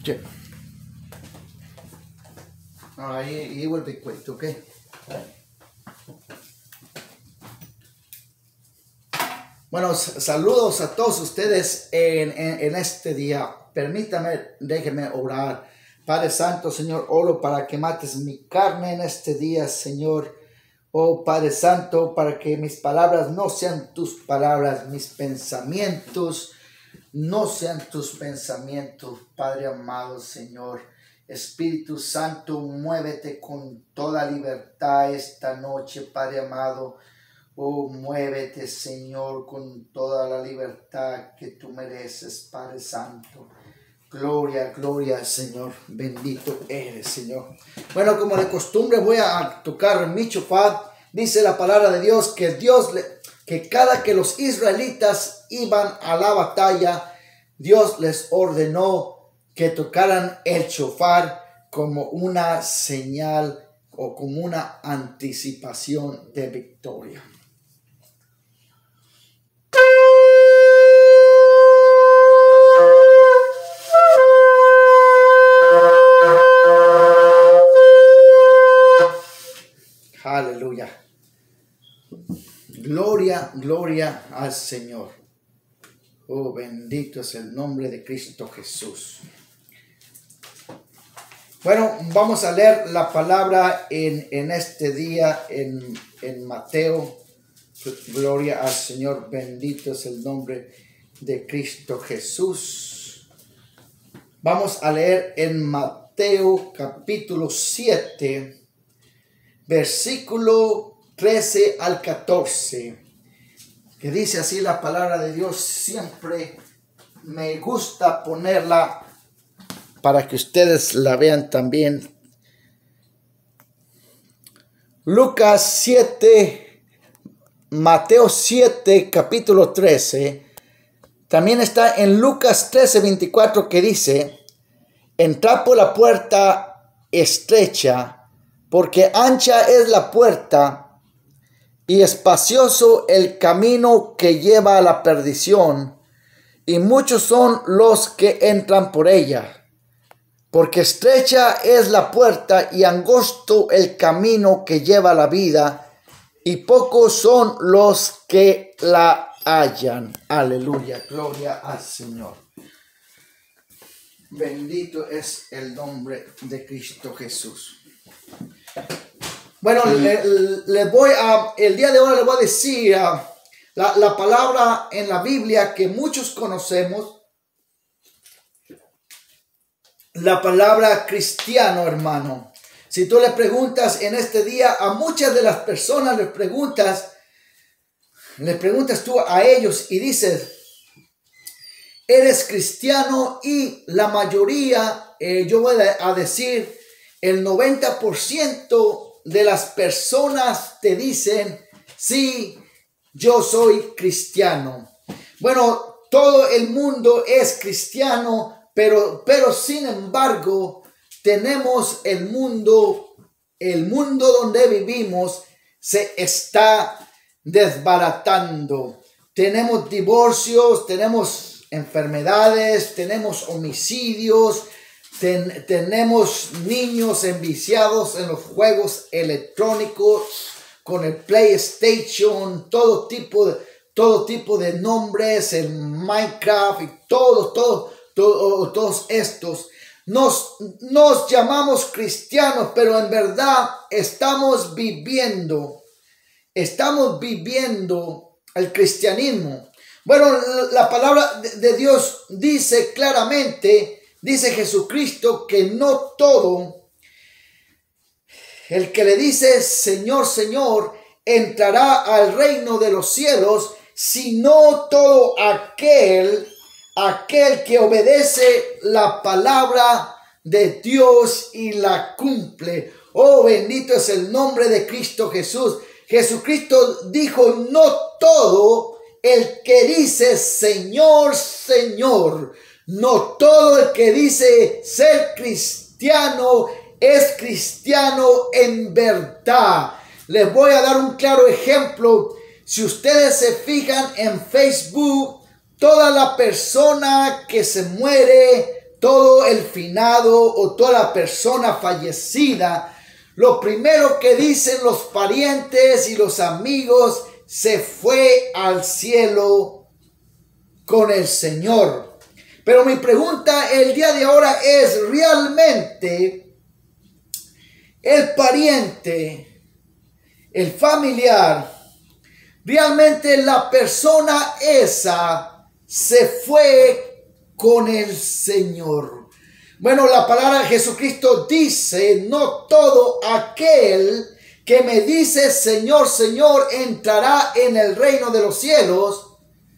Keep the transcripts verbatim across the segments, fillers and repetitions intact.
Okay. All right, he, he will be quick, okay? Bueno, saludos a todos ustedes en, en, en este día. Permítame, déjenme orar. Padre Santo, Señor, oro para que mates mi carne en este día, Señor. Oh Padre Santo, para que mis palabras no sean tus palabras, mis pensamientos no sean tus pensamientos, Padre amado, Señor. Espíritu Santo, muévete con toda libertad esta noche, Padre amado. Oh, muévete, Señor, con toda la libertad que tú mereces, Padre Santo. Gloria, gloria, Señor. Bendito eres, Señor. Bueno, como de costumbre voy a tocar mi shofar. Dice la palabra de Dios que Dios, le, que cada que los israelitas iban a la batalla, Dios les ordenó que tocaran el shofar como una señal o como una anticipación de victoria. Aleluya. Gloria, gloria al Señor. Oh, bendito es el nombre de Cristo Jesús. Bueno, vamos a leer la palabra en, en este día en, en Mateo. Gloria al Señor, bendito es el nombre de Cristo Jesús. Vamos a leer en Mateo capítulo siete. Versículo trece al catorce, que dice así la palabra de Dios. Siempre me gusta ponerla para que ustedes la vean también. Lucas siete, Mateo siete, capítulo trece. También está en Lucas trece, veinticuatro, que dice: entrad por la puerta estrecha, porque ancha es la puerta y espacioso el camino que lleva a la perdición, y muchos son los que entran por ella. Porque estrecha es la puerta y angosto el camino que lleva a la vida, y pocos son los que la hallan. Aleluya, gloria al Señor. Bendito es el nombre de Cristo Jesús. Bueno, le, le voy a, el día de hoy le voy a decir uh, la, la palabra en la Biblia que muchos conocemos. La palabra cristiano, hermano. Si tú le preguntas en este día a muchas de las personas, les preguntas, le preguntas tú a ellos y dices, ¿eres cristiano? Y la mayoría, eh, yo voy a decir, el noventa por ciento de las personas te dicen, sí, yo soy cristiano. Bueno, todo el mundo es cristiano, pero, pero sin embargo, tenemos el mundo, el mundo donde vivimos se está desbaratando. Tenemos divorcios, tenemos enfermedades, tenemos homicidios, Ten, tenemos niños enviciados en los juegos electrónicos, con el PlayStation, todo tipo de, todo tipo de nombres, el Minecraft y todo, todo, todo, todos estos. Nos, nos llamamos cristianos, pero en verdad estamos viviendo, estamos viviendo el cristianismo. Bueno, la palabra de, de Dios dice claramente, dice Jesucristo, que no todo el que le dice Señor, Señor, entrará al reino de los cielos, sino todo aquel, aquel que obedece la palabra de Dios y la cumple. Oh, bendito es el nombre de Cristo Jesús. Jesucristo dijo, no todo el que dice Señor, Señor. No todo el que dice ser cristiano es cristiano en verdad. Les voy a dar un claro ejemplo. Si ustedes se fijan en Facebook, toda la persona que se muere, todo el finado o toda la persona fallecida, lo primero que dicen los parientes y los amigos, se fue al cielo con el Señor. Pero mi pregunta el día de ahora es, ¿realmente el pariente, el familiar, realmente la persona esa se fue con el Señor? Bueno, la palabra de Jesucristo dice, no todo aquel que me dice Señor, Señor, entrará en el reino de los cielos,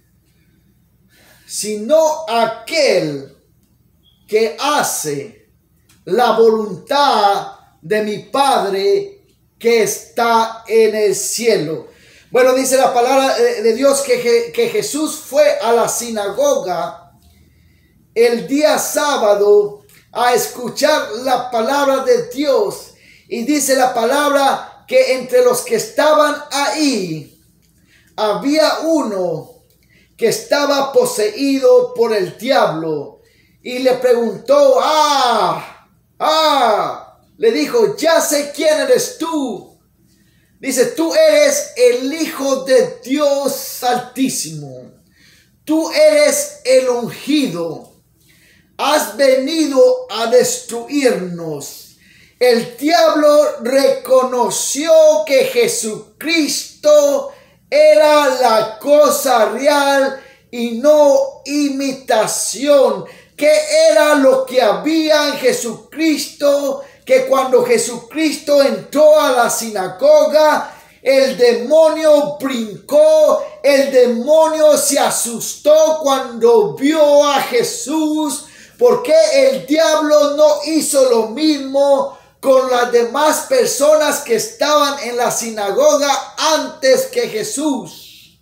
sino aquel que hace la voluntad de mi Padre que está en el cielo. Bueno, dice la palabra de Dios que, que Jesús fue a la sinagoga el día sábado a escuchar la palabra de Dios. Y dice la palabra que entre los que estaban ahí había uno que estaba poseído por el diablo. Y le preguntó, ah, ah, le dijo, ya sé quién eres tú. Dice, tú eres el Hijo de Dios Altísimo. Tú eres el ungido. Has venido a destruirnos. El diablo reconoció que Jesucristo era la cosa real y no imitación. ¿Qué era lo que había en Jesucristo? Que cuando Jesucristo entró a la sinagoga, el demonio brincó, el demonio se asustó cuando vio a Jesús. ¿Por qué el diablo no hizo lo mismo con las demás personas que estaban en la sinagoga antes que Jesús?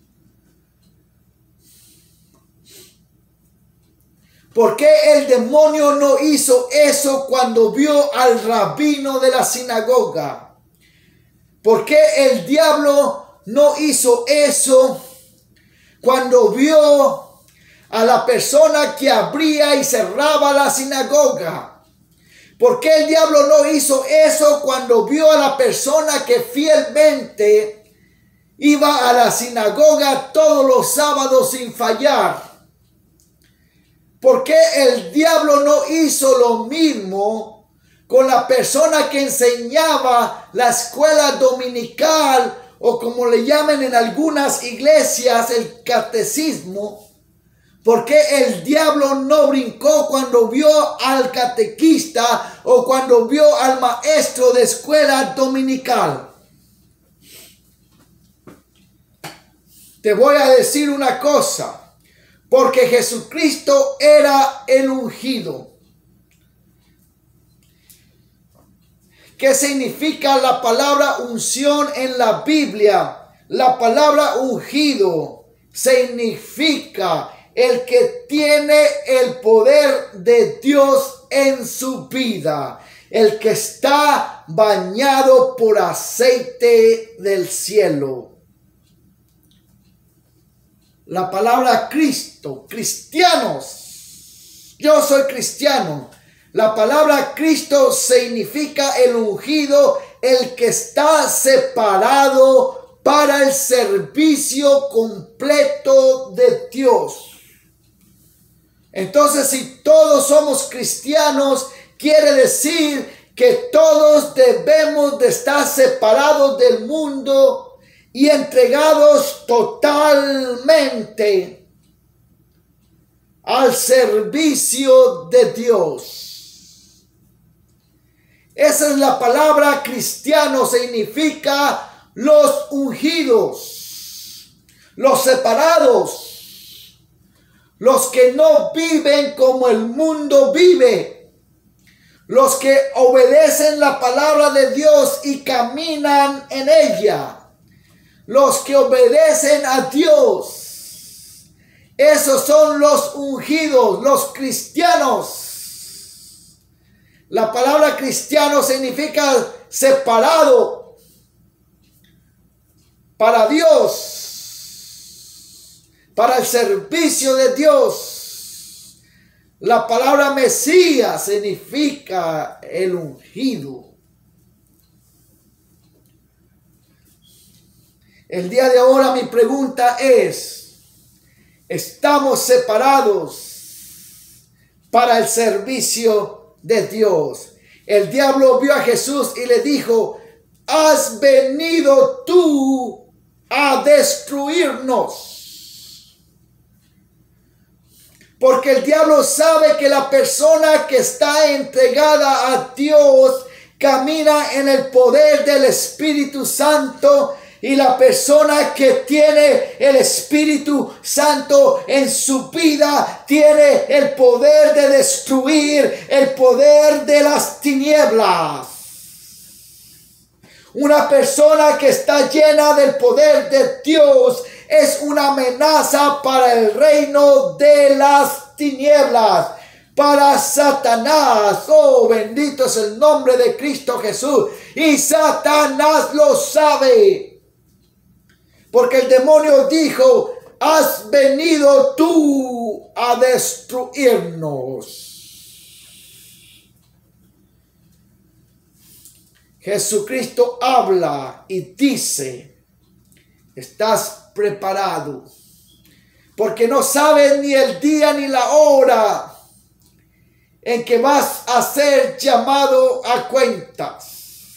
¿Por qué el demonio no hizo eso cuando vio al rabino de la sinagoga? ¿Por qué el diablo no hizo eso cuando vio a la persona que abría y cerraba la sinagoga? ¿Por qué el diablo no hizo eso cuando vio a la persona que fielmente iba a la sinagoga todos los sábados sin fallar? ¿Por qué el diablo no hizo lo mismo con la persona que enseñaba la escuela dominical, o como le llaman en algunas iglesias, el catecismo? ¿Por qué el diablo no brincó cuando vio al catequista o cuando vio al maestro de escuela dominical? Te voy a decir una cosa. Porque Jesucristo era el ungido. ¿Qué significa la palabra unción en la Biblia? La palabra ungido significa el que tiene el poder de Dios en su vida, el que está bañado por aceite del cielo. La palabra Cristo, cristianos, yo soy cristiano. La palabra Cristo significa el ungido, el que está separado para el servicio completo de Dios. Entonces, si todos somos cristianos, quiere decir que todos debemos de estar separados del mundo y entregados totalmente al servicio de Dios. Esa es la palabra cristiano, significa los ungidos, los separados, los que no viven como el mundo vive, los que obedecen la palabra de Dios y caminan en ella. Los que obedecen a Dios, esos son los ungidos, los cristianos. La palabra cristiano significa separado para Dios, para el servicio de Dios. La palabra Mesías significa el ungido. El día de ahora mi pregunta es, ¿estamos separados para el servicio de Dios? El diablo vio a Jesús y le dijo, ¿has venido tú a destruirnos? Porque el diablo sabe que la persona que está entregada a Dios camina en el poder del Espíritu Santo. Y la persona que tiene el Espíritu Santo en su vida tiene el poder de destruir el poder de las tinieblas. Una persona que está llena del poder de Dios es una amenaza para el reino de las tinieblas, para Satanás. Oh, bendito es el nombre de Cristo Jesús. Y Satanás lo sabe. Porque el demonio dijo, has venido tú a destruirnos. Jesucristo habla y dice, estás preparado, porque no sabes ni el día ni la hora en que vas a ser llamado a cuentas.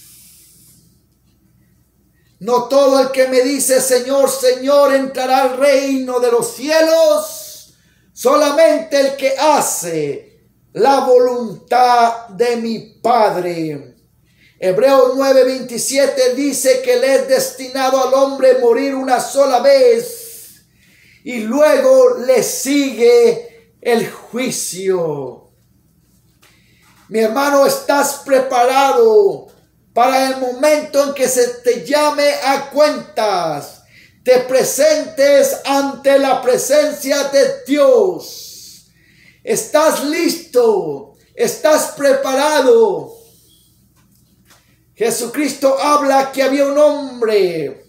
No todo el que me dice Señor, Señor entrará al reino de los cielos, solamente el que hace la voluntad de mi Padre. Hebreos nueve veintisiete dice que le es destinado al hombre morir una sola vez y luego le sigue el juicio. Mi hermano, ¿estás preparado para el momento en que se te llame a cuentas, te presentes ante la presencia de Dios? ¿Estás listo? ¿Estás preparado? Jesucristo habla que había un hombre,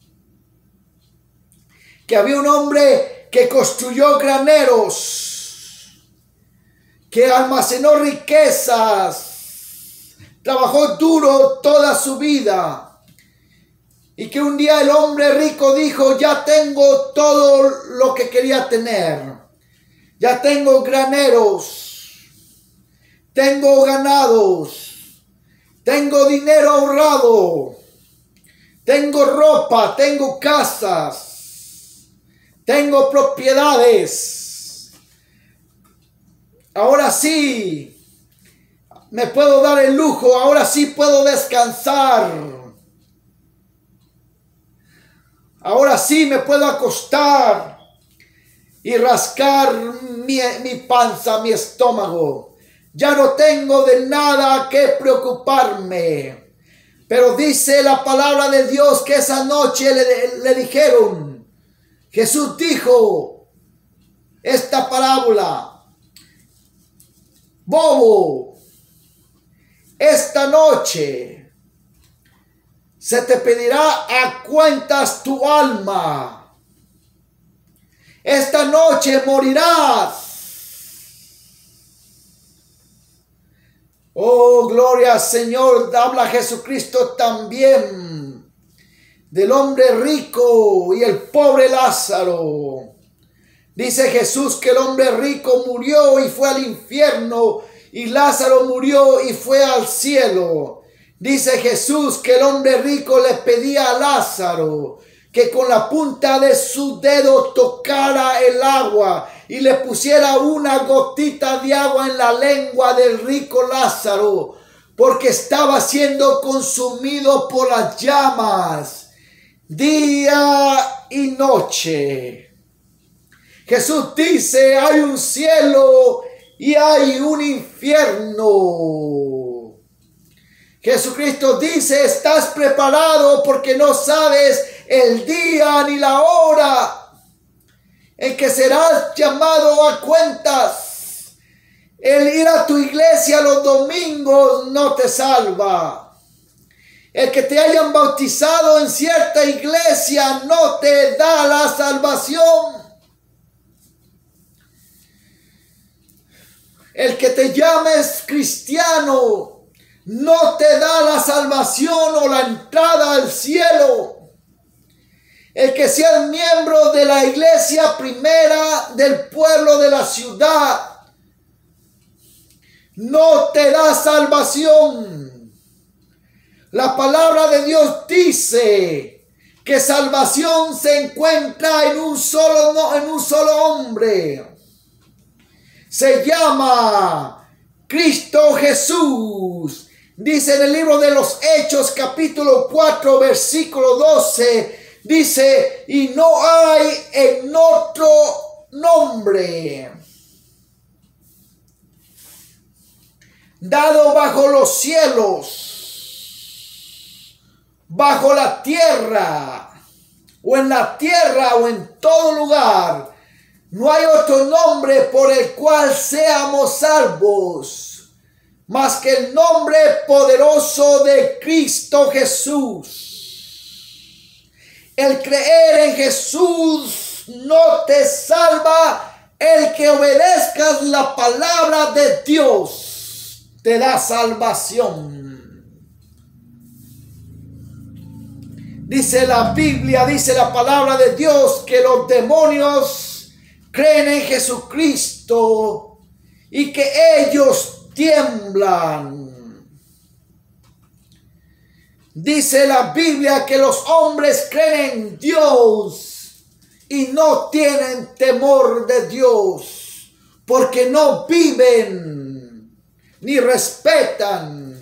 que había un hombre que construyó graneros, que almacenó riquezas, trabajó duro toda su vida, y que un día el hombre rico dijo, ya tengo todo lo que quería tener, ya tengo graneros, tengo ganados, tengo dinero ahorrado, tengo ropa, tengo casas, tengo propiedades, ahora sí me puedo dar el lujo, ahora sí puedo descansar. Ahora sí me puedo acostar y rascar mi, mi panza, mi estómago. Ya no tengo de nada que preocuparme. Pero dice la palabra de Dios que esa noche le, le dijeron, Jesús dijo esta parábola, bobo, esta noche se te pedirá a cuentas tu alma. Esta noche morirás. Oh, gloria al Señor. Habla Jesucristo también del hombre rico y el pobre Lázaro. Dice Jesús que el hombre rico murió y fue al infierno, y Lázaro murió y fue al cielo. Dice Jesús que el hombre rico le pedía a Lázaro que con la punta de su dedo tocara el agua y le pusiera una gotita de agua en la lengua del rico Lázaro, porque estaba siendo consumido por las llamas día y noche. Jesús dice, hay un cielo y hay un infierno. Jesucristo dice, estás preparado porque no sabes el día ni la hora en que serás llamado a cuentas. El ir a tu iglesia los domingos no te salva. El que te hayan bautizado en cierta iglesia no te da la salvación. El que te llames cristiano no te da la salvación o la entrada al cielo. El que sea miembro de la iglesia primera del pueblo de la ciudad no te da salvación. La palabra de Dios dice que salvación se encuentra en un solo, no, en un solo hombre. Se llama Cristo Jesús. Dice en el libro de los Hechos, capítulo cuatro, versículo doce, dice, y no hay en otro nombre dado bajo los cielos, bajo la tierra, o en la tierra, o en todo lugar, no hay otro nombre por el cual seamos salvos, más que el nombre poderoso de Cristo Jesús. El creer en Jesús no te salva, el que obedezcas la palabra de Dios te da salvación. Dice la Biblia, dice la palabra de Dios, que los demonios creen en Jesucristo y que ellos tiemblan. Dice la Biblia que los hombres creen en Dios y no tienen temor de Dios, porque no viven ni respetan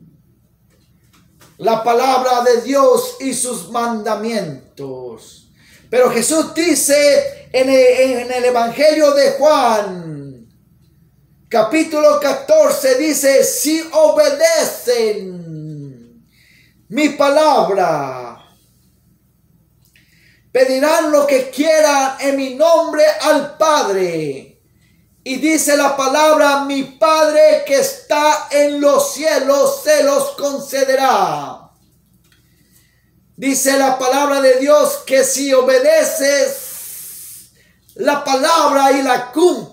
la palabra de Dios y sus mandamientos. Pero Jesús dice en el, en el Evangelio de Juan, capítulo catorce, dice, si obedecen mi palabra, pedirán lo que quieran en mi nombre al Padre. Y dice la palabra, mi Padre que está en los cielos se los concederá. Dice la palabra de Dios que si obedeces la palabra y la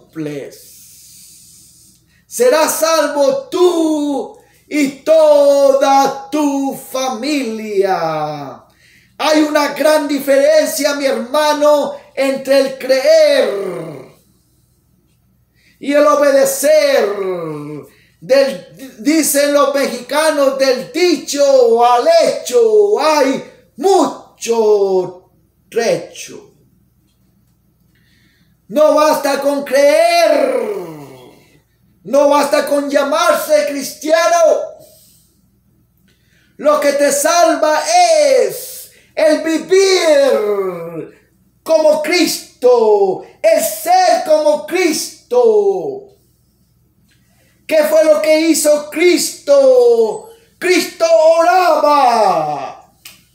cumples, serás salvo tú y toda tu familia. Hay una gran diferencia, mi hermano, entre el creer y el obedecer. Del, dicen los mexicanos, del dicho al hecho hay mucho trecho. No basta con creer, no basta con llamarse cristiano. Lo que te salva es el vivir como Cristo, el ser como Cristo. ¿Qué fue lo que hizo Cristo? Cristo oraba.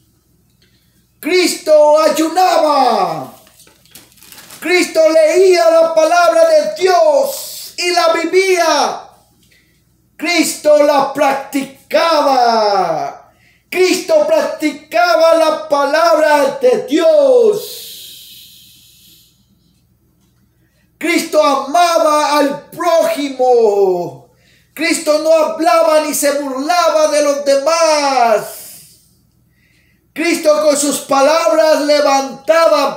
Cristo ayunaba. Cristo leía la palabra de Dios y la vivía. Cristo la practicaba. Cristo practicaba la palabra de Dios. Cristo amaba al prójimo. Cristo no hablaba ni se burlaba de los demás. Cristo con sus palabras levantaba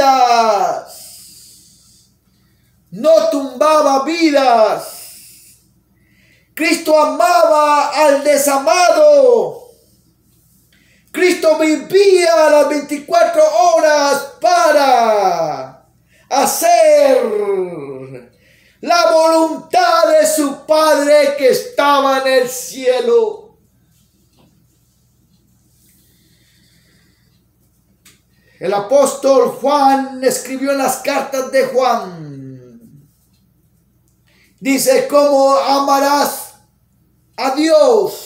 vidas, no tumbaba vidas. Cristo amaba al desamado. Cristo vivía las veinticuatro horas para hacer la voluntad de su Padre que estaba en el cielo. El apóstol Juan escribió en las cartas de Juan. Dice, ¿cómo amarás a Dios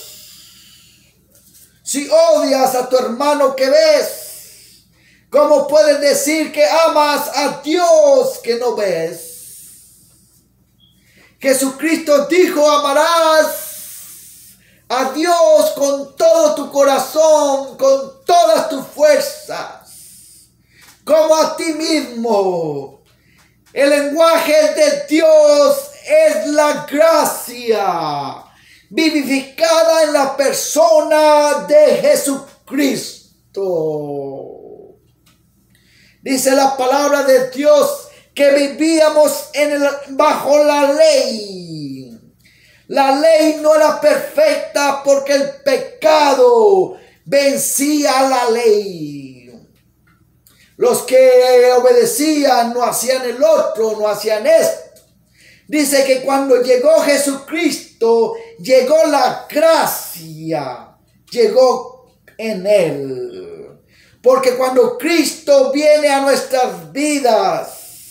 si odias a tu hermano que ves? ¿Cómo puedes decir que amas a Dios que no ves? Jesucristo dijo, amarás a Dios con todo tu corazón, con todas tus fuerzas, como a ti mismo. El lenguaje de Dios es la gracia vivificada en la persona de Jesucristo. Dice la palabra de Dios que vivíamos en el, bajo la ley. La ley no era perfecta porque el pecado vencía la ley. Los que obedecían no hacían el otro, no hacían esto. Dice que cuando llegó Jesucristo, llegó la gracia, llegó en Él. Porque cuando Cristo viene a nuestras vidas,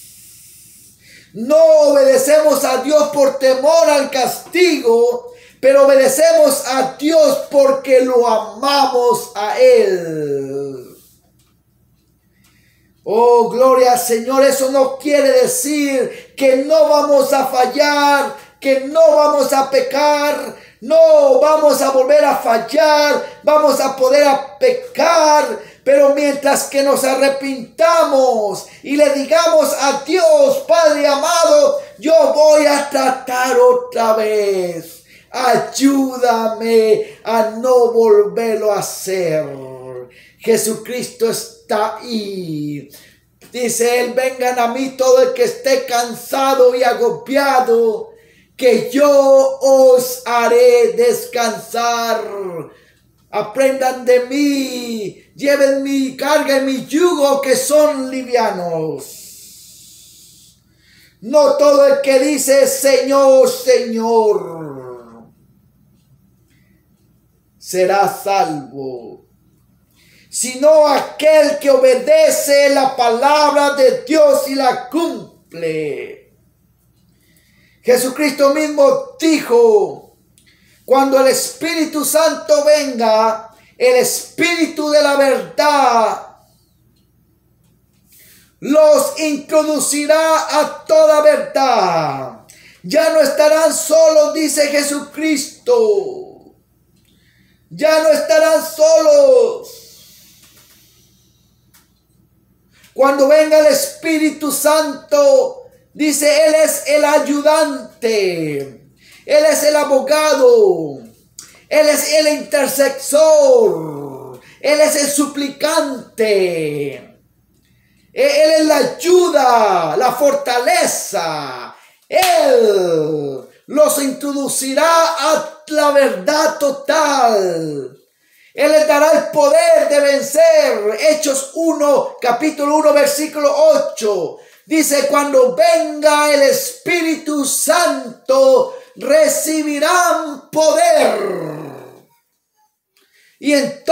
no obedecemos a Dios por temor al castigo, pero obedecemos a Dios porque lo amamos a Él. Oh, gloria al Señor. Eso no quiere decir que no vamos a fallar, que no vamos a pecar. No vamos a volver a fallar, vamos a poder a pecar. Pero mientras que nos arrepintamos y le digamos a Dios, Padre amado, yo voy a tratar otra vez. Ayúdame a no volverlo a hacer. Jesucristo está ahí. Dice Él, vengan a mí todo el que esté cansado y agobiado, que yo os haré descansar. Aprendan de mí, lleven mi carga y mi yugo, que son livianos. No todo el que dice Señor, Señor, será salvo, sino aquel que obedece la palabra de Dios y la cumple. Jesucristo mismo dijo, cuando el Espíritu Santo venga, el Espíritu de la verdad, los introducirá a toda verdad. Ya no estarán solos, dice Jesucristo. Ya no estarán solos. Cuando venga el Espíritu Santo, dice, Él es el ayudante. Él es el abogado. Él es el intercesor. Él es el suplicante. Él es la ayuda, la fortaleza. Él los introducirá a la verdad total. Él les dará el poder de vencer. Hechos uno, capítulo uno, versículo ocho. Dice, cuando venga el Espíritu Santo, recibirán poder. Y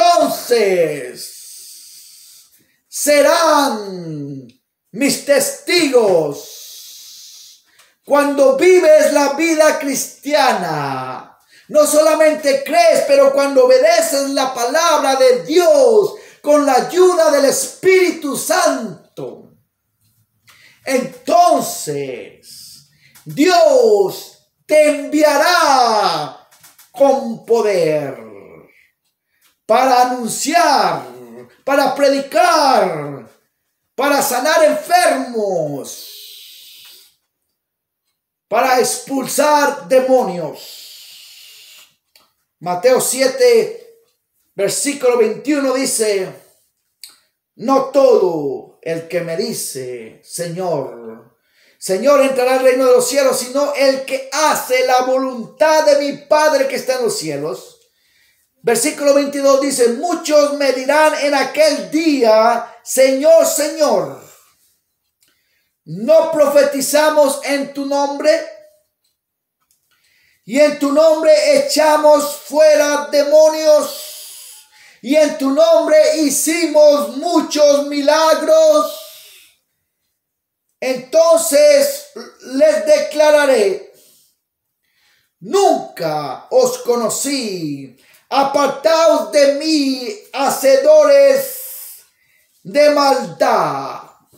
entonces serán mis testigos. Cuando vives la vida cristiana, no solamente crees, pero cuando obedeces la palabra de Dios con la ayuda del Espíritu Santo, entonces Dios te enviará con poder para anunciar, para predicar, para sanar enfermos, para expulsar demonios. Mateo siete, versículo veintiuno dice, no todo el que me dice, Señor, Señor, entrará al reino de los cielos, sino el que hace la voluntad de mi Padre que está en los cielos. Versículo veintidós dice, muchos me dirán en aquel día, Señor, Señor, ¿no profetizamos en tu nombre? Y en tu nombre echamos fuera demonios. Y en tu nombre hicimos muchos milagros. Entonces les declararé, nunca os conocí. Apartaos de mí, hacedores de maldad.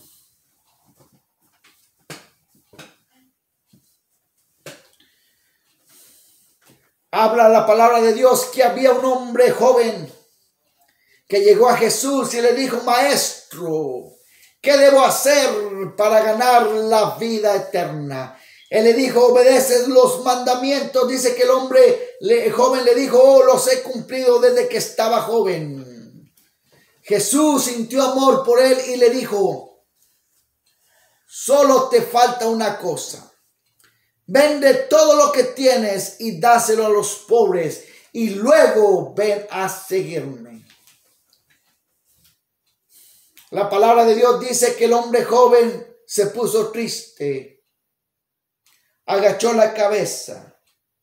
Habla la palabra de Dios que había un hombre joven que llegó a Jesús y le dijo, maestro, ¿qué debo hacer para ganar la vida eterna? Él le dijo, obedeces los mandamientos. Dice que el hombre el joven le dijo, oh, los he cumplido desde que estaba joven. Jesús sintió amor por él y le dijo, solo te falta una cosa. Vende todo lo que tienes y dáselo a los pobres y luego ven a seguirme. La palabra de Dios dice que el hombre joven se puso triste, agachó la cabeza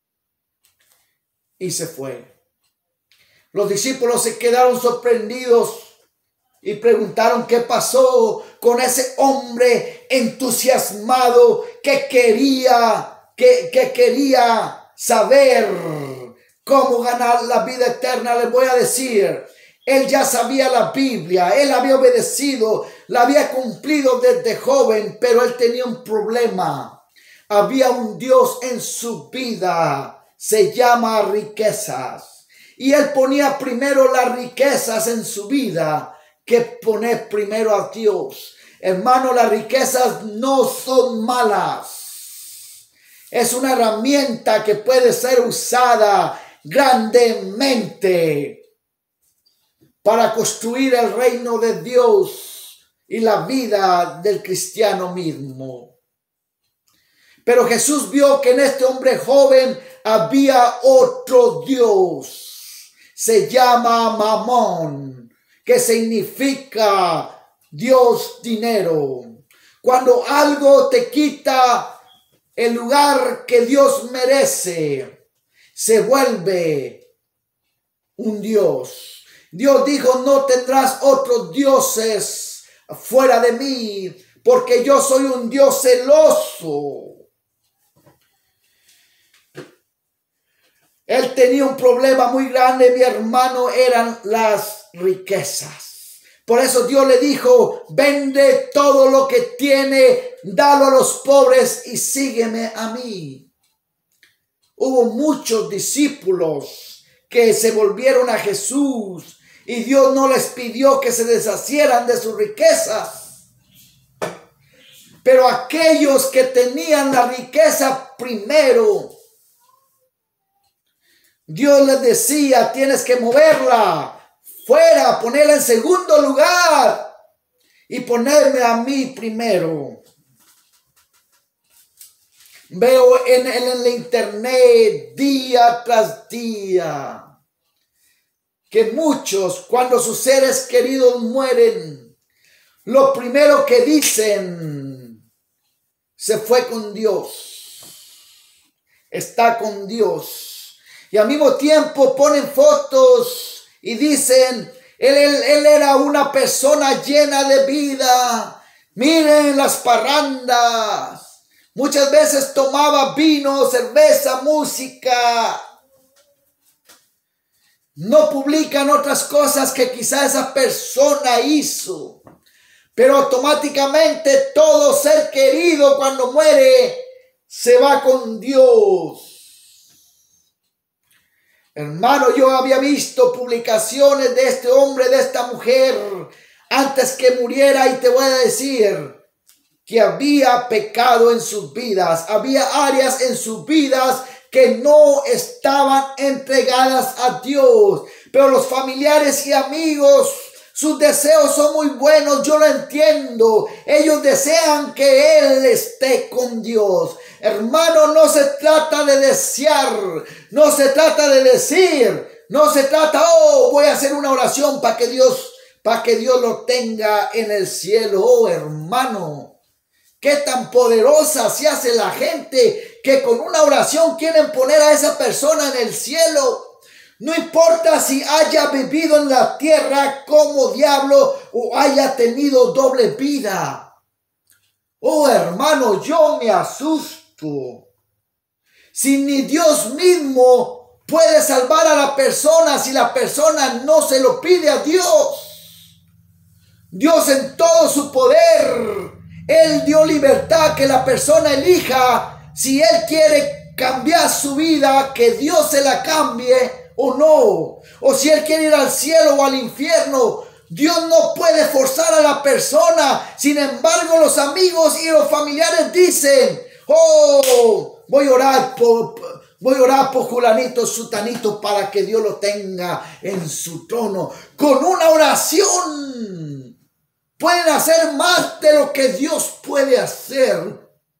y se fue. Los discípulos se quedaron sorprendidos y preguntaron qué pasó con ese hombre entusiasmado que quería, que, que quería saber cómo ganar la vida eterna. Les voy a decir, él ya sabía la Biblia, él había obedecido, la había cumplido desde joven, pero él tenía un problema. Había un Dios en su vida, se llama riquezas. Y él ponía primero las riquezas en su vida que poner primero a Dios. Hermano, las riquezas no son malas. Es una herramienta que puede ser usada grandemente para construir el reino de Dios y la vida del cristiano mismo. Pero Jesús vio que en este hombre joven había otro Dios. Se llama Mamón, que significa Dios dinero. Cuando algo te quita el lugar que Dios merece, se vuelve un Dios. Dios dijo, no tendrás otros dioses fuera de mí, porque yo soy un Dios celoso. Él tenía un problema muy grande, mi hermano, eran las riquezas. Por eso Dios le dijo, vende todo lo que tiene, dalo a los pobres y sígueme a mí. Hubo muchos discípulos que se volvieron a Jesús y Dios no les pidió que se deshacieran de sus riquezas. Pero aquellos que tenían la riqueza primero, Dios les decía, tienes que moverla fuera, ponerla en segundo lugar y ponerme a mí primero. Veo en, en el internet día tras día que muchos, cuando sus seres queridos mueren, lo primero que dicen, se fue con Dios, está con Dios. Y al mismo tiempo ponen fotos y dicen, él, él, él era una persona llena de vida. Miren las parrandas. Muchas veces tomaba vino, cerveza, música. No publican otras cosas que quizá esa persona hizo. Pero automáticamente todo ser querido cuando muere se va con Dios. Hermano, yo había visto publicaciones de este hombre, de esta mujer, antes que muriera, y te voy a decir que había pecado en sus vidas. Había áreas en sus vidas que no estaban entregadas a Dios. Pero los familiares y amigos, sus deseos son muy buenos, yo lo entiendo. Ellos desean que Él esté con Dios. Hermano, no se trata de desear, no se trata de decir, no se trata, oh, voy a hacer una oración para que Dios, para que Dios lo tenga en el cielo. Oh, hermano, qué tan poderosa se hace la gente que con una oración quieren poner a esa persona en el cielo. No importa si haya vivido en la tierra como diablo o haya tenido doble vida. Oh, hermano, yo me asusto. Si ni Dios mismo puede salvar a la persona, si la persona no se lo pide a Dios. Dios en todo su poder, Él dio libertad que la persona elija si Él quiere cambiar su vida, que Dios se la cambie o no. O si Él quiere ir al cielo o al infierno, Dios no puede forzar a la persona. Sin embargo, los amigos y los familiares dicen, oh, voy a orar por, voy a orar por Julanito, Sutanito, para que Dios lo tenga en su trono. Con una oración pueden hacer más de lo que Dios puede hacer.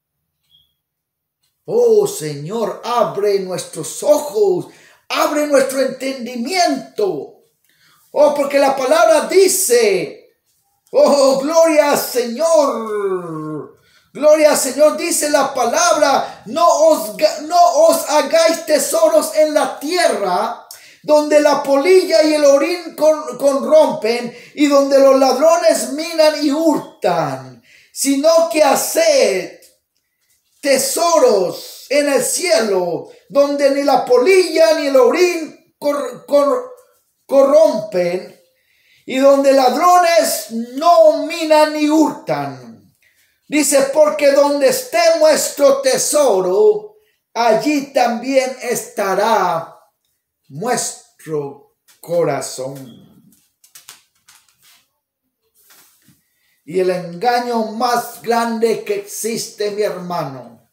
Oh Señor, abre nuestros ojos, abre nuestro entendimiento. Oh, porque la palabra dice, oh, gloria al Señor, gloria al Señor, dice la palabra, no os, no os hagáis tesoros en la tierra, donde la polilla y el orín con, corrompen, y donde los ladrones minan y hurtan, sino que haced tesoros en el cielo, donde ni la polilla ni el orín cor, cor, corrompen, y donde ladrones no minan ni hurtan. Dice, porque donde esté vuestro tesoro, allí también estará nuestro corazón. Y el engaño más grande que existe, mi hermano,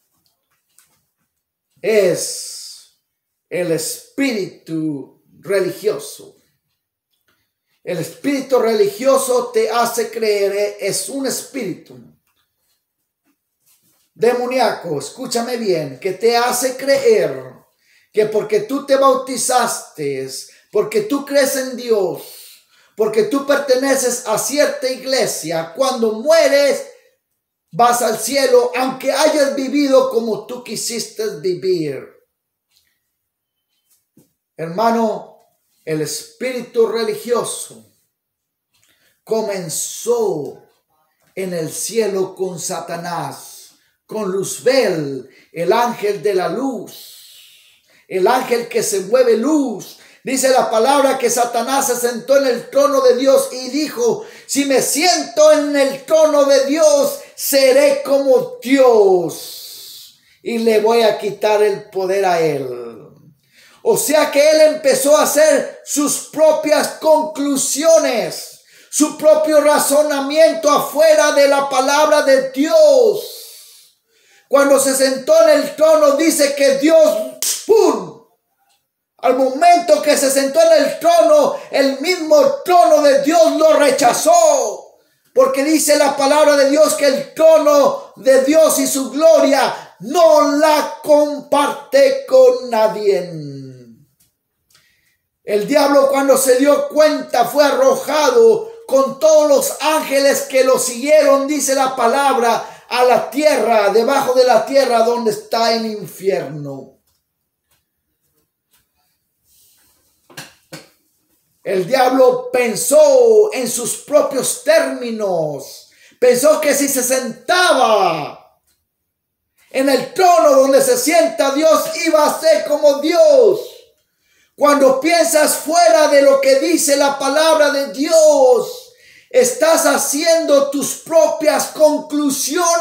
es el espíritu religioso. El espíritu religioso te hace creer, es un espíritu demoníaco, escúchame bien, que te hace creer que porque tú te bautizaste, porque tú crees en Dios, porque tú perteneces a cierta iglesia, cuando mueres vas al cielo, aunque hayas vivido como tú quisiste vivir. Hermano, el espíritu religioso comenzó en el cielo con Satanás, con Luzbel, el ángel de la luz, el ángel que se mueve luz. Dice la palabra que Satanás se sentó en el trono de Dios y dijo, si me siento en el trono de Dios, seré como Dios y le voy a quitar el poder a él. O sea que él empezó a hacer sus propias conclusiones, su propio razonamiento afuera de la palabra de Dios. Cuando se sentó en el trono, dice que Dios, ¡pum!, al momento que se sentó en el trono, el mismo trono de Dios lo rechazó. Porque dice la palabra de Dios que el trono de Dios y su gloria no la comparte con nadie. El diablo, cuando se dio cuenta, fue arrojado con todos los ángeles que lo siguieron, dice la palabra, a la tierra, debajo de la tierra donde está el infierno. El diablo pensó en sus propios términos. Pensó que si se sentaba en el trono donde se sienta Dios, iba a ser como Dios. Cuando piensas fuera de lo que dice la palabra de Dios, estás haciendo tus propias conclusiones.